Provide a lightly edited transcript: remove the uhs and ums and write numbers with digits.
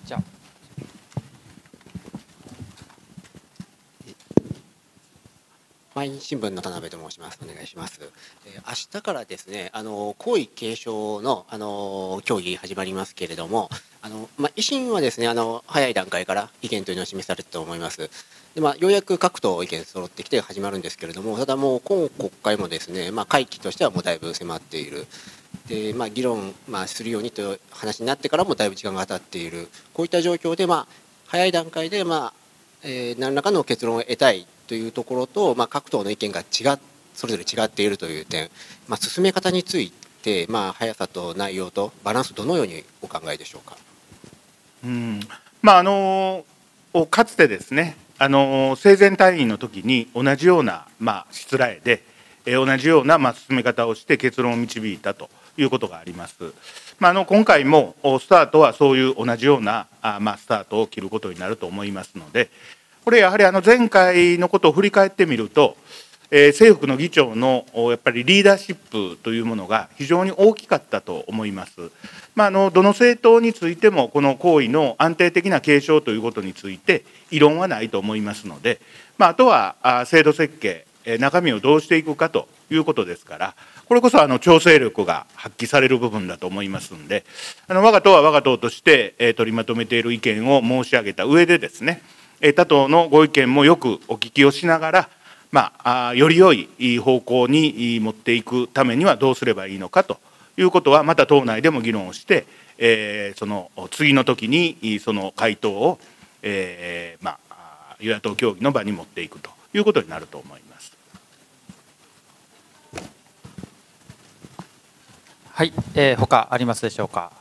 じゃあ毎日新聞の田辺と申します。お願いします。明日からですね、皇位継承の協議始まりますけれども、維新はですね、早い段階から意見というのを示されたと思います。で、ようやく各党意見揃ってきて始まるんですけれども、ただもう今国会もですね、会期としてはもうだいぶ迫っている。で、議論、するようにという話になってからもだいぶ時間が経っている。こういった状況で、早い段階で、何らかの結論を得たいというところと、各党の意見がそれぞれ違っているという点、進め方について、速さと内容とバランス、どのようにお考えでしょうか。 かつてですね、生前退院の時に同じような、しつらえで、同じような、進め方をして結論を導いたということがあります。今回もスタートはそういう同じような、スタートを切ることになると思いますので、これやはり前回のことを振り返ってみると、政府の議長のやっぱりリーダーシップというものが非常に大きかったと思います。どの政党についてもこの行為の安定的な継承ということについて異論はないと思いますので、あとは制度設計、中身をどうしていくかということですから、これこそ調整力が発揮される部分だと思いますので、我が党は我が党として取りまとめている意見を申し上げた上でですね、他党のご意見もよくお聞きをしながら、より良い方向に持っていくためにはどうすればいいのかということは、また党内でも議論をして、その次の時にその回答を、与野党協議の場に持っていくということになると思います。 はい、他ありますでしょうか。